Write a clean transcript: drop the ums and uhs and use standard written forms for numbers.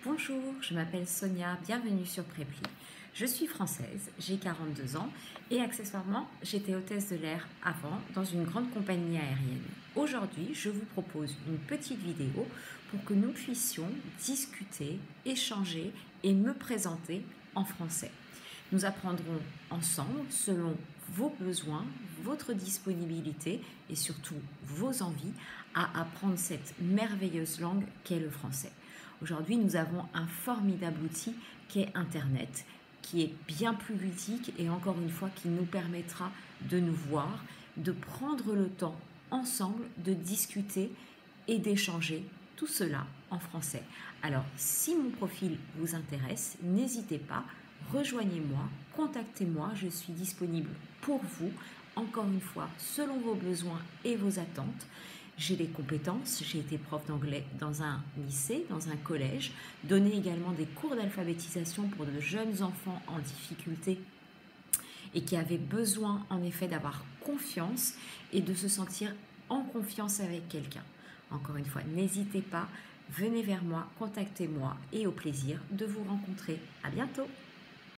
Bonjour, je m'appelle Sonia, bienvenue sur Prépli. Je suis française, j'ai 42 ans et accessoirement, j'étais hôtesse de l'air avant dans une grande compagnie aérienne. Aujourd'hui, je vous propose une petite vidéo pour que nous puissions discuter, échanger et me présenter en français. Nous apprendrons ensemble, selon vos besoins, votre disponibilité et surtout vos envies, à apprendre cette merveilleuse langue qu'est le français. Aujourd'hui, nous avons un formidable outil qui est Internet, qui est bien plus ludique et encore une fois qui nous permettra de nous voir, de prendre le temps ensemble de discuter et d'échanger tout cela en français. Alors, si mon profil vous intéresse, n'hésitez pas, rejoignez-moi, contactez-moi, je suis disponible pour vous, encore une fois, selon vos besoins et vos attentes. J'ai les compétences, j'ai été prof d'anglais dans un lycée, dans un collège, donné également des cours d'alphabétisation pour de jeunes enfants en difficulté et qui avaient besoin en effet d'avoir confiance et de se sentir en confiance avec quelqu'un. Encore une fois, n'hésitez pas, venez vers moi, contactez-moi et au plaisir de vous rencontrer. À bientôt!